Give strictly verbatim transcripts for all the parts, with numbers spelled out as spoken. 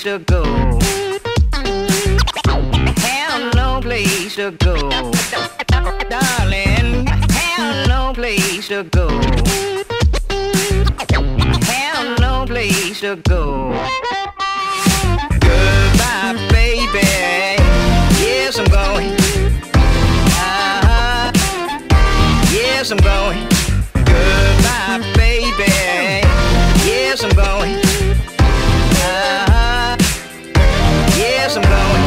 place to go. Have no place to go. Darling, have no place to go. Have no place to go. Goodbye, baby. Yes, I'm going. Uh-huh. Yes, I'm going. Goodbye, baby. Yes, I'm going. Uh-huh. Yes, I'm going.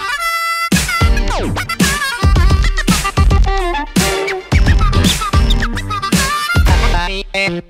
I am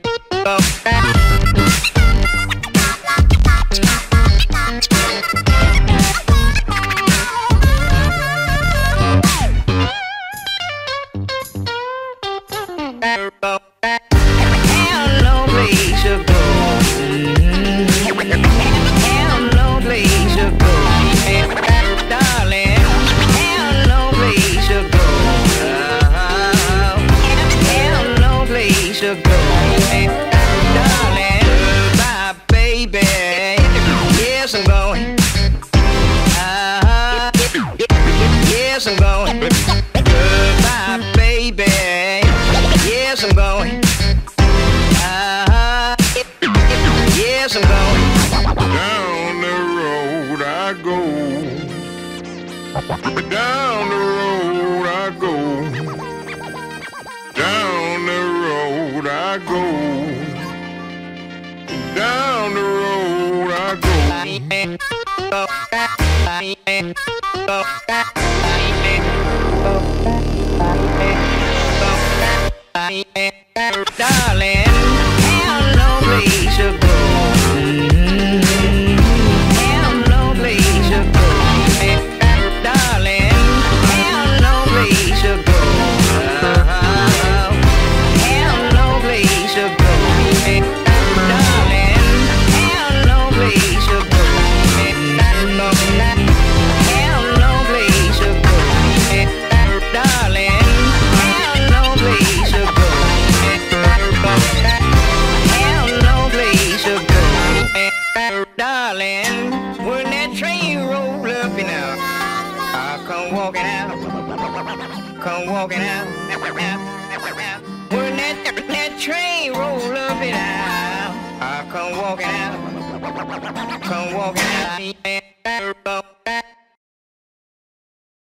come walking out.